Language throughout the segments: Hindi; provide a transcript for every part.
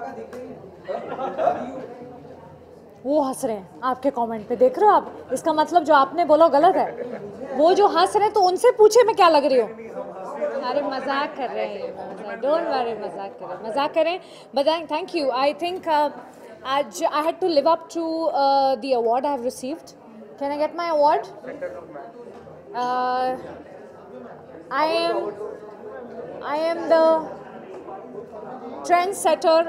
वो हंस रहे हैं आपके कमेंट पे, देख रहे हो आप? इसका मतलब जो आपने बोला गलत है। वो जो हंस रहे हैं तो उनसे पूछे मैं क्या लग रही हूँ। अरे मजाक कर रहे हैं, डोंट वरी, मजाक करें। बताएं, थैंक यू। आई थिंक आज I had to live up to the award I have received. Can I get my award? I am the trendsetter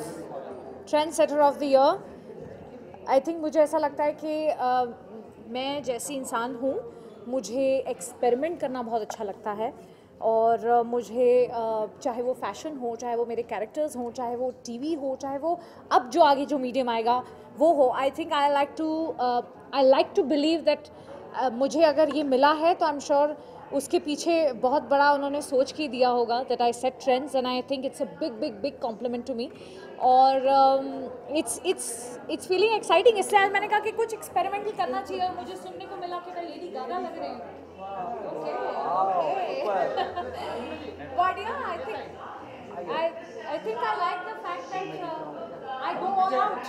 of the year. I think मुझे ऐसा लगता है कि मैं जैसी इंसान हूँ, मुझे एक्सपेरिमेंट करना बहुत अच्छा लगता है। और मुझे चाहे वो फैशन हो, चाहे वो मेरे कैरेक्टर्स हों, चाहे वो टीवी हो, चाहे वो अब जो आगे जो मीडियम आएगा वो हो, I think I like to believe that मुझे अगर ये मिला है तो आई एम श्योर उसके पीछे बहुत बड़ा उन्होंने सोच के दिया होगा। That I set trends and I think it's a big compliment to me. और इट्स फीलिंग एक्साइटिंग। इसलिए आज मैंने कहा कि कुछ एक्सपेरिमेंट ही करना चाहिए। और मुझे सुनने को मिला कि मैं लेडी गागा लग रही हूँ। But yeah, I think I like the fact that I go all out.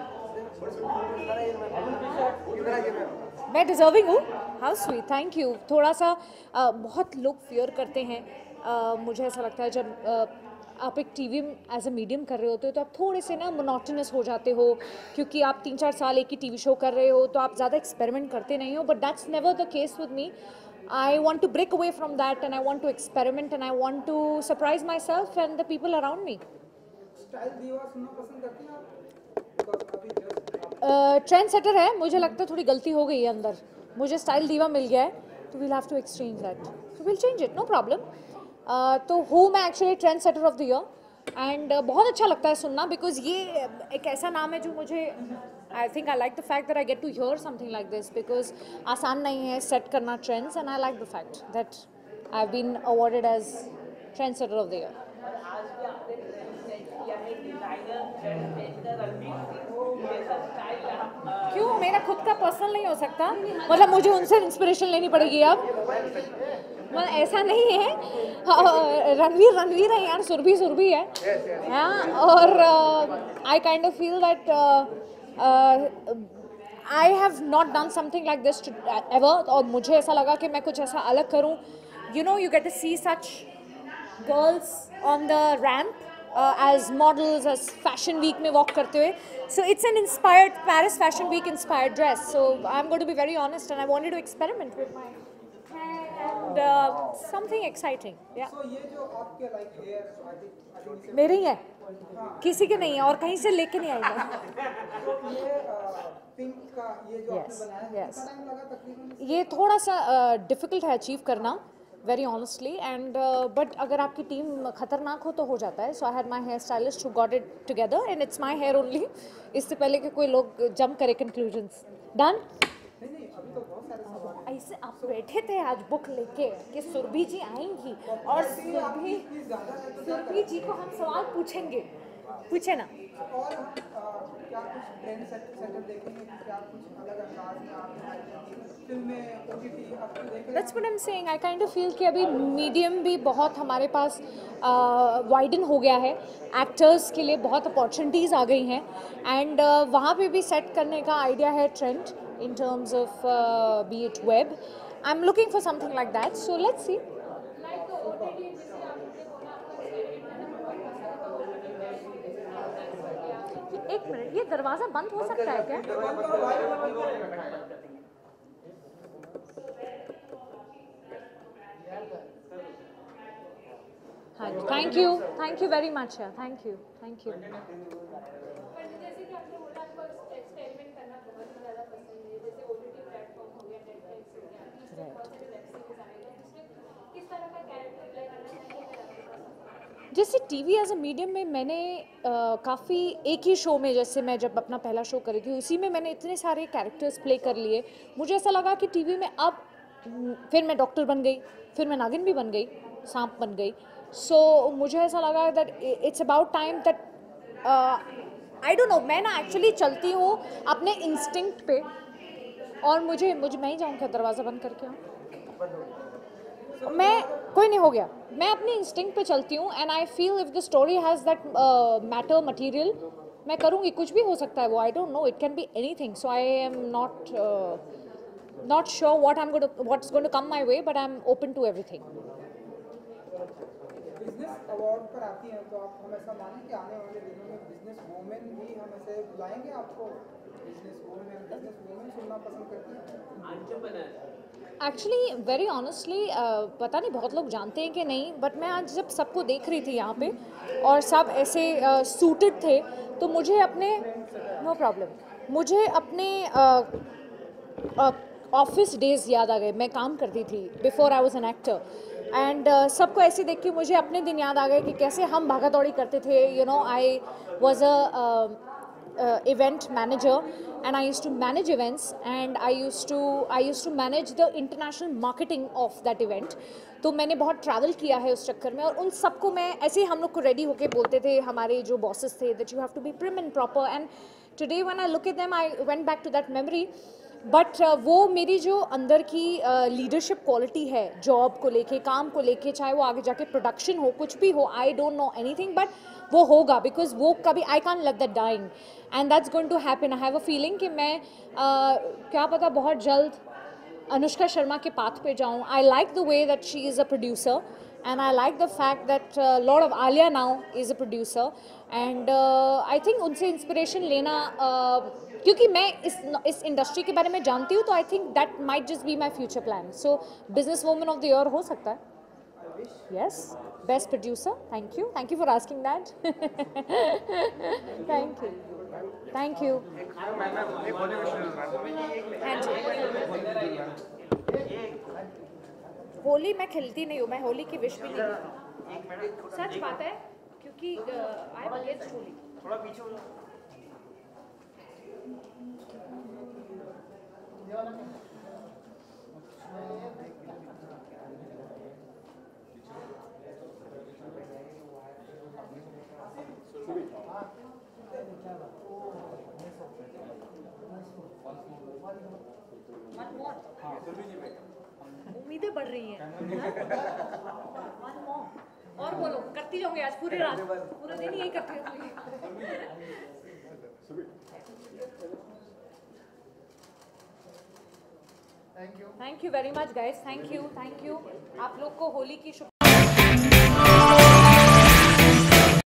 मैं डिजर्विंग हूँ। How sweet, thank you. थोड़ा सा बहुत लोग फियर करते हैं। मुझे ऐसा लगता है जब आप एक टीवी एज अ मीडियम कर रहे होते हो तो आप थोड़े से ना मोनोटोनस हो जाते हो, क्योंकि आप 3-4 साल एक ही टीवी शो कर रहे हो तो आप ज़्यादा एक्सपेरिमेंट करते नहीं हो। But that's never the case with me. I want to break away from that and I want to experiment and I want to surprise myself and the people around me. Style diva सुनना पसंद करती हैं आप? ट्रेंड सेटर है, मुझे लगता है थोड़ी गलती हो गई है अंदर। मुझे स्टाइल दीवा मिल गया है तो we'll have to exchange that. So we'll change it, no problem. तो हूँ मैं actually trend setter of the year and बहुत अच्छा लगता है सुनना, बिकॉज ये एक ऐसा नाम है जो मुझे I think I like the fact that I get to hear something like this, because आसान नहीं है सेट करना trends and I like the fact that I have been awarded as trend setter of the year. क्यों? मेरा खुद का पर्सनल नहीं हो सकता? मतलब मुझे उनसे इंस्पिरेशन लेनी पड़ेगी अब? मतलब ऐसा नहीं है। रणवीर है यार, सुरभि है। हाँ, और I kind of feel that I have not done something like this ever. और मुझे ऐसा लगा कि मैं कुछ ऐसा अलग करूँ। You know, you get to see such girls on the ramp as models, as fashion week में walk करते हुए. So it's an inspired Paris Fashion Week inspired dress. So I'm going to be very honest and I wanted to experiment with my hair and something exciting. Yeah. So ये जो आपके like hair, so I think मेरे ही है, किसी के नहीं है और कहीं से लेके नहीं आई मैं। ये पिंक का ये जो आपने बनाया है, कितना टाइम लगा तकरीबन? ये थोड़ा सा डिफिकल्ट है अचीव करना, वेरी ऑनेस्टली, एंड बट अगर आपकी टीम खतरनाक हो तो हो जाता है। So I had my hair stylist who got it together and it's my hair only. इससे पहले कि कोई लोग जंप करे कंक्लूजन्स। डन? ऐसे आप बैठे थे आज बुक लेके कि सुरभि जी आएंगी और सुरभि जी को हम सवाल पूछेंगे। पूछे ना। और क्या कुछ ट्रेंड सेटर देखेंगे कि क्या कुछ अलग अंदाज में आप फिल्में ओटीटी आपको देख रहे हैं? That's what I'm saying. I kind of feel कि अभी मीडियम भी बहुत हमारे पास वाइडन हो गया है। एक्टर्स के लिए बहुत अपॉर्चुनिटीज़ आ गई हैं एंड वहाँ पे भी सेट करने का आइडिया है trend in terms of be it web. I'm looking for something like that. So let's see. एक मिनट, ये दरवाजा बंद हो सकता है क्या? हाँ, thank you very much. Thank you. जैसे टीवी एज अ मीडियम में मैंने काफ़ी एक ही शो में, जैसे मैं जब अपना पहला शो करी थी उसी में मैंने इतने सारे कैरेक्टर्स प्ले कर लिए। मुझे ऐसा लगा कि टीवी में अब फिर मैं डॉक्टर बन गई, फिर मैं नागिन भी बन गई, सांप बन गई। सो मुझे ऐसा लगा that it's about time that I don't know, मैं ना एक्चुअली चलती हूँ अपने इंस्टिंक्ट पे और मुझे मैं ही जाऊँ क्या? दरवाज़ा बंद करके आऊँ मैं? कोई नहीं, हो गया। मैं अपनी इंस्टिंक्ट पे चलती हूँ and I feel if the story has that matter material, मैं करूँगी, कुछ भी हो सकता है वो, I don't know, it can be anything, so I am not sure what's going to come my way, but I'm open to everything. Business award पर आती हैं तो आप हमेशा मानें कि आने वाले दिनों में बिजनेस वूमेन भी हम ऐसे बुलाएंगे आपको? बिजनेस वूमेन सुनना पसंद करती हैं? एक्चुअली वेरी ऑनेस्टली पता नहीं बहुत लोग जानते हैं कि नहीं, बट मैं आज जब सबको देख रही थी यहाँ पे और सब ऐसे सूटेड थे, तो मुझे अपने नो प्रॉब्लम, मुझे अपने ऑफिस डेज याद आ गए। मैं काम करती थी before I was an actor, and सबको ऐसे देख के मुझे अपने दिन याद आ गए कि कैसे हम भागा दौड़ी करते थे। You know, I was a event manager and I used to manage events and I used to manage the international marketing of that event. तो मैंने बहुत ट्रैवल किया है उस चक्कर में, और उन सबको मैं ऐसे ही हम लोग को रेडी होके बोलते थे, हमारे जो बॉसेस थे, that you have to be prim and proper, and today when I look at them I went back to that memory. But वो मेरी जो अंदर की लीडरशिप क्वालिटी है, जॉब को लेके, काम को लेके, चाहे वो आगे जाके प्रोडक्शन हो, कुछ भी हो, I don't know anything, but वो होगा, बिकॉज वो कभी I can't let that dying and that's going to happen. I have a feeling कि मैं क्या पता बहुत जल्द अनुष्का शर्मा के पाथ पे जाऊँ। I like the way that she is a producer and I like the fact that lot of Alia now is a producer, and I think उनसे इंस्पिरेशन लेना, क्योंकि मैं इस इंडस्ट्री के बारे में जानती हूँ, तो I think that might just be my future plan. So business woman of the year हो सकता है। Yes, best producer. Thank you for asking that. Thank you. हाँ जी, होली मैं खेलती नहीं हूँ, मैं होली की विश भी नहीं करती, सच बात है, क्योंकि आई एम अगेंस्ट होली। थोड़ा पीछे हो जाओ। उम्मीदें बढ़ रही हैं। और बोलो, करती जाऊंगी आज पूरी रात, पूरे दिन यही करती रहूंगी। Thank you very much guys, thank you. आप लोग को होली की